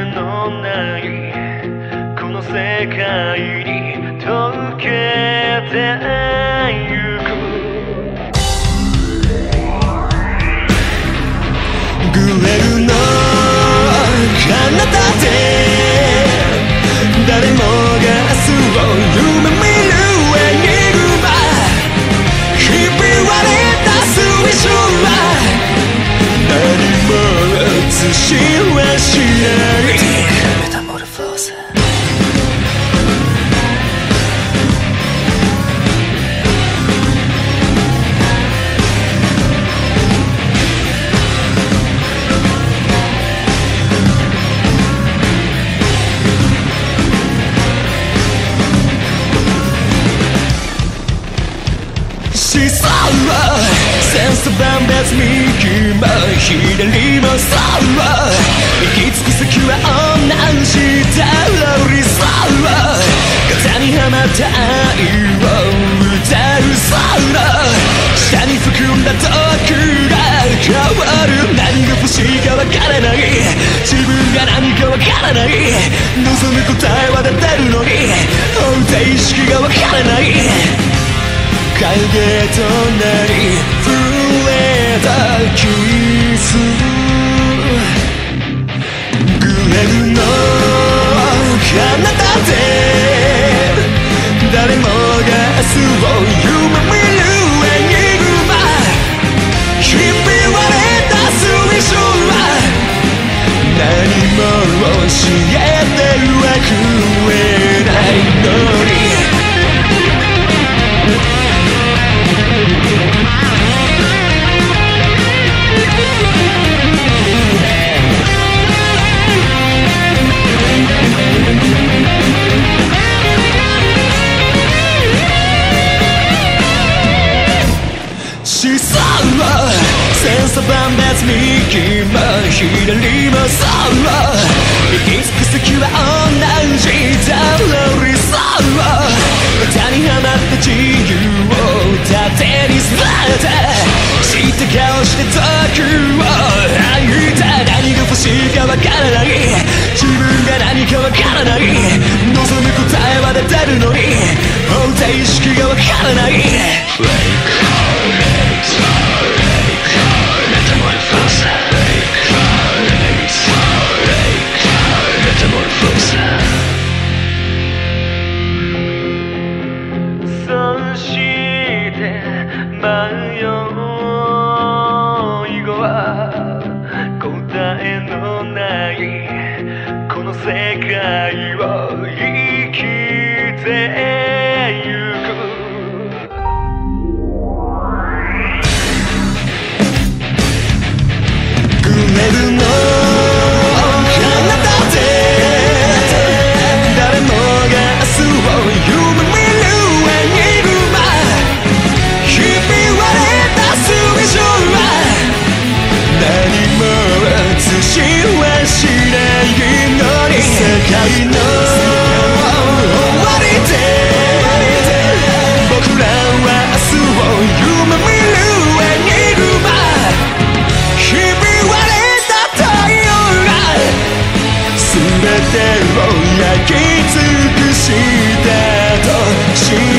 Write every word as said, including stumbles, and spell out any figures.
のないこの世界に溶けてゆくグレルの彼方で誰もが明日を夢見るエニグマひび割れた水晶は何も映しはしないメタモルフォーゼ視線は千差万別右も左もそう行き着く先は同じだろう理想型にはまった愛を歌うそう下に含んだ毒が変わる何が欲しいかわからない自分が何かわからない望む答えは出てるのに本体意識がわからない影となり触れたキスグレルの彼方で誰もが明日を夢見るエニグマひび割れた水晶は何も教えてはくれないのに視線は千差万別右も左もそう行き着く先は同じだろう理想型にはまった自由を盾に据えて知った顔して毒を吐いた何が欲しいかわからない自分が何かわからない望む答えは出てるのに本体意識がわからないそして迷い子は答えのないこの世界を生きてゆくグレルの彼方で誰もが明日を夢見るエニグマひび割れた水晶は何も映しはしないのに世界の終わりで僕らは明日を夢見るエニグマひび割れた太陽が全てを焼き尽くしたと